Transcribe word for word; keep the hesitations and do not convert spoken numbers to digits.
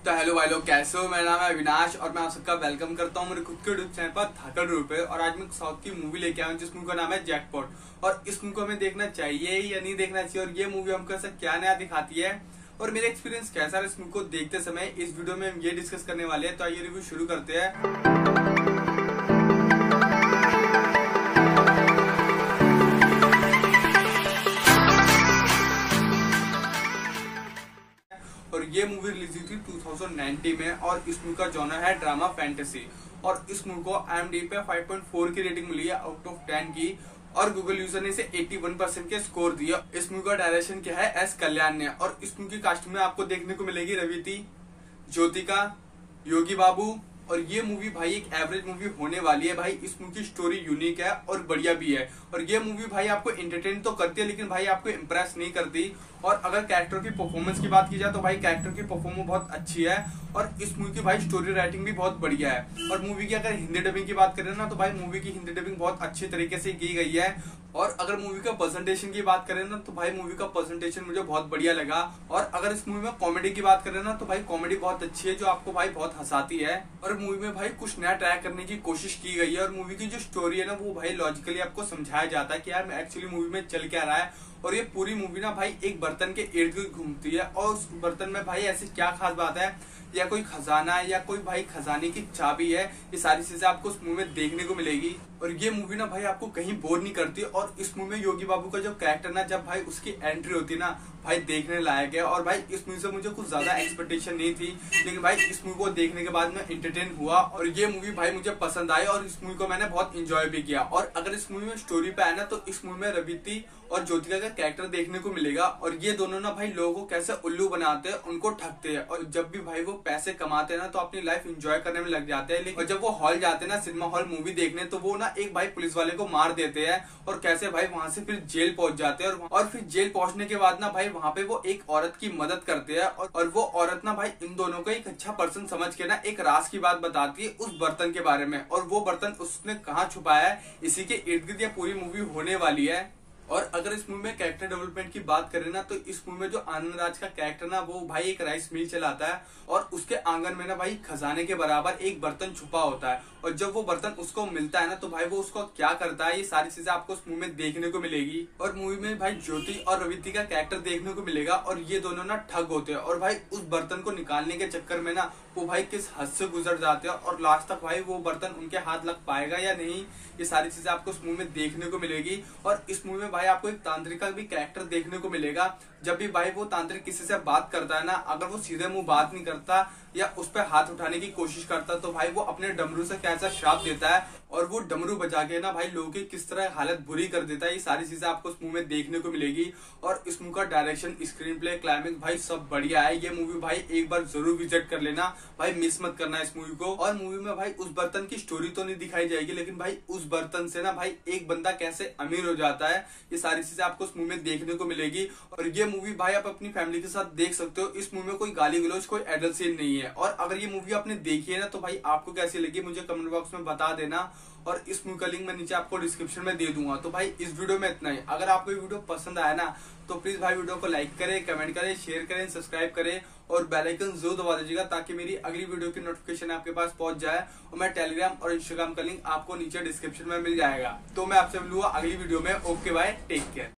तो हेलो भाई लोग, कैसे हो। मेरा नाम है अविनाश और मैं आप सबका वेलकम करता हूँ मेरे खुद के यूट्यूब चैनल पर धाकड़ रूप पे। और आज मैं साउथ की मूवी लेके आया हूँ जिस मूवी का नाम है जैकपॉट। और इस मूवी को हमें देखना चाहिए या नहीं देखना चाहिए, और ये मूवी हमको ऐसा क्या नया दिखाती है और मेरा एक्सपीरियंस कैसा है इस मूवी को देखते समय, इस वीडियो में हम ये डिस्कस करने वाले हैं। तो आइए रिव्यू शुरू करते हैं। और ये मूवी रिलीज हुई थी दो हज़ार नब्बे में और इस मूवी का जॉनर है ड्रामा फैंटेसी। और इस मूवी को आई एम डी बी पे फाइव पॉइंट फोर की रेटिंग मिली है आउट ऑफ टेन की, और गूगल यूजर ने इसे इक्यासी परसेंट के स्कोर दिया। इस मूवी का डायरेक्शन क्या है एस कल्याण ने। और इस मूवी की कास्ट में आपको देखने को मिलेगी रविति, ज्योतिका, योगी बाबू। और ये मूवी भाई एक एवरेज मूवी होने वाली है। भाई इस मूवी की स्टोरी यूनिक है और बढ़िया भी है। और ये मूवी भाई आपको एंटरटेन तो करती है लेकिन भाई आपको इम्प्रेस नहीं करती। और अगर कैरेक्टर की परफॉर्मेंस की बात की जाए तो भाई कैरेक्टर की परफॉर्मेंस बहुत अच्छी है। और इस मूवी की भाई स्टोरी राइटिंग भी बहुत बढ़िया है। और मूवी की अगर हिंदी डबिंग की बात करें ना तो भाई मूवी की हिंदी डबिंग बहुत अच्छी तरीके से की गई है। और अगर मूवी का प्रेजेंटेशन की बात करें ना तो भाई मूवी का प्रेजेंटेशन मुझे बहुत बढ़िया लगा। और अगर इस मूवी में कॉमेडी की बात करें ना तो भाई कॉमेडी बहुत अच्छी है जो आपको भाई बहुत हंसाती है। और मूवी में भाई कुछ नया ट्राई करने की कोशिश की गई है। और मूवी की जो स्टोरी है ना वो भाई लॉजिकली आपको समझाया जाता है कि यार एक्चुअली मूवी में चल क्या रहा है। और ये पूरी मूवी ना भाई एक बर्तन के इर्द गिर्द घूमती है और उस बर्तन में भाई ऐसी क्या खास बात है, या कोई खजाना है या कोई भाई खजाने की चाबी है, ये सारी चीजें आपको उस मूवी में देखने को मिलेगी। और ये मूवी ना भाई आपको कहीं बोर नहीं करती। और इस मूवी में योगी बाबू का जो कैरेक्टर ना जब भाई उसकी एंट्री होती है ना भाई देखने लायक है। और भाई इस मूवी से मुझे कुछ ज्यादा एक्सपेक्टेशन नहीं थी लेकिन भाई इस मूवी को देखने के बाद मैं एंटरटेन हुआ और ये मूवी भाई मुझे पसंद आई और इस मूवी को मैंने बहुत इंजॉय भी किया। और अगर इस मूवी में स्टोरी पे आए ना तो इस मूवी में रविति और ज्योतिका का कैरेक्टर देखने को मिलेगा। और ये दोनों ना भाई लोगों को कैसे उल्लू बनाते हैं, उनको ठगते हैं। और जब भी भाई वो पैसे कमाते हैं ना तो अपनी लाइफ एंजॉय करने में लग जाते हैं। लेकिन और जब वो हॉल जाते हैं ना सिनेमा हॉल मूवी देखने तो वो ना एक भाई पुलिस वाले को मार देते हैं। और कैसे भाई वहां से फिर जेल पहुंच जाते हैं। और, और फिर जेल पहुंचने के बाद ना भाई वहां पे वो एक औरत की मदद करते हैं। और, और वो औरत ना भाई इन दोनों को एक अच्छा पर्सन समझ के ना एक राज की बात बताती है उस बर्तन के बारे में। और वो बर्तन उसने कहाँ छुपाया है इसी के इर्द गिर्द ये पूरी मूवी होने वाली है। और अगर इस मूवी में कैरेक्टर डेवलपमेंट की बात करें ना तो इस मूवी में जो आनंद राज का कैरेक्टर ना वो भाई एक राइस मिल चलाता है और उसके आंगन में ना भाई खजाने के बराबर एक बर्तन छुपा होता है। और जब वो बर्तन उसको मिलता है ना तो भाई वो उसको क्या करता है ये सारी चीजें आपको उस मूवी में देखने को मिलेगी। और मूवी में भाई ज्योति और रविति का कैरेक्टर देखने को मिलेगा और ये दोनों ना ठग होते हैं। और भाई उस बर्तन को निकालने के चक्कर में ना वो भाई किस हद से गुजर जाते हैं और लास्ट तक भाई वो बर्तन उनके हाथ लग पाएगा या नहीं, ये सारी चीजें आपको उस मूवी में देखने को मिलेगी। और इस मूवी में भाई आपको एक तांत्रिक का भी कैरेक्टर देखने को मिलेगा। जब भी भाई वो तांत्रिक किसी से बात करता है ना, अगर वो सीधे मुंह बात नहीं करता या उस पर हाथ उठाने की कोशिश करता तो भाई वो अपने डमरू से कैसा श्राप देता है और वो डमरू बजा के ना भाई लोगों की किस तरह हालत बुरी कर देता है, ये सारी चीजें आपको इस मूवी में देखने को मिलेगी। और इस मूवी का डायरेक्शन, स्क्रीन प्ले, क्लाइमेक्स भाई सब बढ़िया है। ये मूवी भाई एक बार जरूर विजिट कर लेना भाई, मिस मत करना इस मूवी को। और मूवी में भाई उस बर्तन की स्टोरी तो नहीं दिखाई जाएगी लेकिन भाई उस बर्तन से ना भाई एक बंदा कैसे अमीर हो जाता है, ये सारी चीजें आपको इस मूवी में देखने को मिलेगी। और ये मूवी भाई आप अपनी फैमिली के साथ देख सकते हो। इस मूवी में कोई गाली गलौज, कोई एडल्ट सीन नहीं है। और अगर ये मूवी आपने देखी है ना तो भाई आपको कैसी लगी मुझे कमेंट बॉक्स में बता देना। और इस मूवी का लिंक मैं नीचे आपको डिस्क्रिप्शन में दे दूंगा। तो भाई इस वीडियो में इतना ही। अगर आपको ये वीडियो पसंद आया ना तो प्लीज भाई वीडियो को लाइक करें, कमेंट करें, शेयर करें, सब्सक्राइब करें और बेल आइकन जरूर दबा दीजिएगा ताकि मेरी अगली वीडियो की नोटिफिकेशन आपके पास पहुंच जाए। और मैं टेलीग्राम और इंस्टाग्राम का लिंक आपको नीचे डिस्क्रिप्शन में मिल जाएगा। तो मैं आपसे मिलूंगा अगली वीडियो में। Okay bye, take care.